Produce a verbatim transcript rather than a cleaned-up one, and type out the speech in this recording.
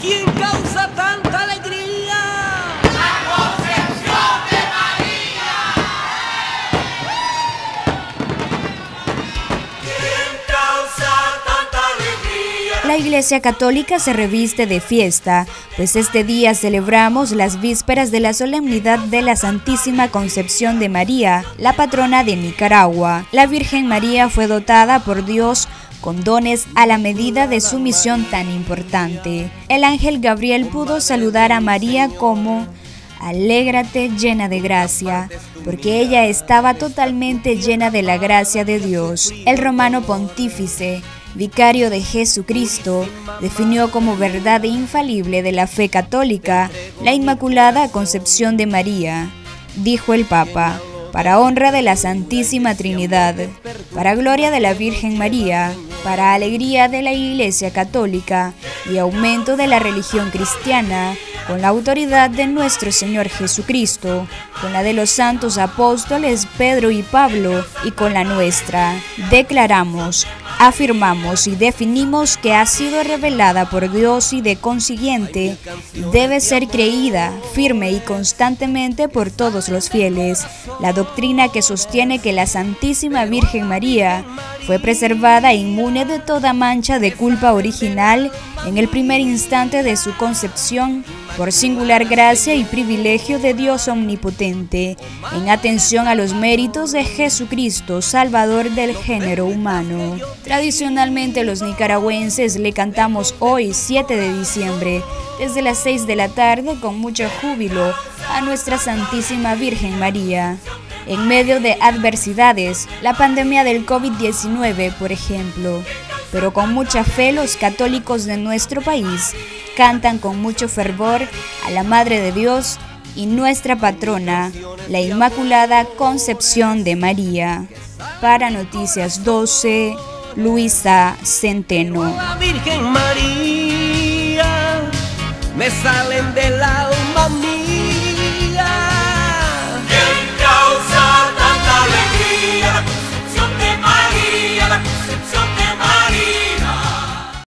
¿Quién causa tanta alegría? La Concepción de María. ¿Quién causa tanta alegría? La Iglesia Católica se reviste de fiesta, pues este día celebramos las vísperas de la solemnidad de la Santísima Concepción de María, la patrona de Nicaragua. La Virgen María fue dotada por Dios con dones a la medida de su misión tan importante. El ángel Gabriel pudo saludar a María como: alégrate llena de gracia, porque ella estaba totalmente llena de la gracia de Dios. El romano pontífice, vicario de Jesucristo, definió como verdad infalible de la fe católica la Inmaculada Concepción de María. Dijo el Papa: para honra de la Santísima Trinidad, para gloria de la Virgen María, para alegría de la Iglesia Católica y aumento de la religión cristiana, con la autoridad de nuestro Señor Jesucristo, con la de los santos apóstoles Pedro y Pablo y con la nuestra, declaramos, afirmamos y definimos que ha sido revelada por Dios y de consiguiente debe ser creída firme y constantemente por todos los fieles, la doctrina que sostiene que la Santísima Virgen María fue preservada inmune de toda mancha de culpa original en el primer instante de su concepción, por singular gracia y privilegio de Dios omnipotente, en atención a los méritos de Jesucristo, Salvador del género humano. Tradicionalmente los nicaragüenses le cantamos hoy, siete de diciembre, desde las seis de la tarde con mucho júbilo a nuestra Santísima Virgen María. En medio de adversidades, la pandemia del COVID diecinueve, por ejemplo, pero con mucha fe los católicos de nuestro país cantan con mucho fervor a la Madre de Dios y nuestra patrona, la Inmaculada Concepción de María. Para Noticias doce, Luisa Centeno. La Virgen María, me salen del lado